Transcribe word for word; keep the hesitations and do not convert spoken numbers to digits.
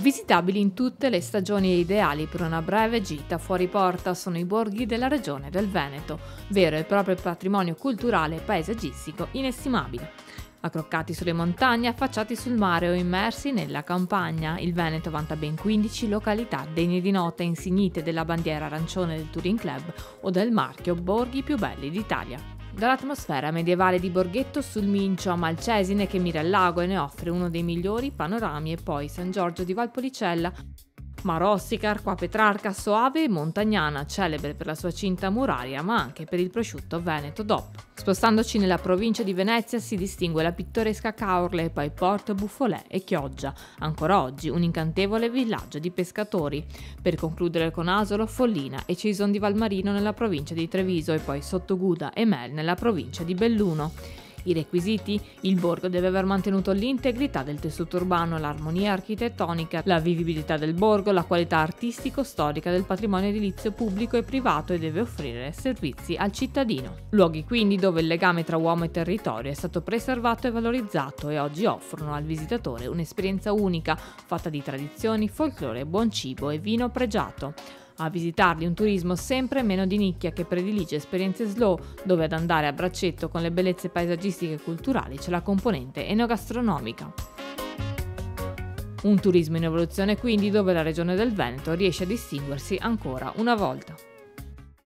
Visitabili in tutte le stagioni e ideali per una breve gita fuori porta sono i borghi della regione del Veneto, vero e proprio patrimonio culturale e paesaggistico inestimabile. Accroccati sulle montagne, affacciati sul mare o immersi nella campagna, il Veneto vanta ben quindici località degne di nota insignite della bandiera arancione del Touring Club o del marchio Borghi più belli d'Italia. Dall'atmosfera medievale di Borghetto sul Mincio a Malcesine che mira al lago e ne offre uno dei migliori panorami, e poi San Giorgio di Valpolicella, Marossica, Arqua Petrarca, soave e montagnana, celebre per la sua cinta muraria ma anche per il prosciutto Veneto D O P. Spostandoci nella provincia di Venezia si distingue la pittoresca Caorle e poi Porto Buffolè e Chioggia, ancora oggi un incantevole villaggio di pescatori, per concludere con Asolo, Follina e Cison di Valmarino nella provincia di Treviso e poi Sottoguda e Mel nella provincia di Belluno. I requisiti? Il borgo deve aver mantenuto l'integrità del tessuto urbano, l'armonia architettonica, la vivibilità del borgo, la qualità artistico-storica del patrimonio edilizio pubblico e privato e deve offrire servizi al cittadino. Luoghi quindi dove il legame tra uomo e territorio è stato preservato e valorizzato e oggi offrono al visitatore un'esperienza unica, fatta di tradizioni, folklore, buon cibo e vino pregiato. A visitarli un turismo sempre meno di nicchia che predilige esperienze slow, dove ad andare a braccetto con le bellezze paesaggistiche e culturali c'è la componente enogastronomica. Un turismo in evoluzione quindi, dove la regione del Veneto riesce a distinguersi ancora una volta.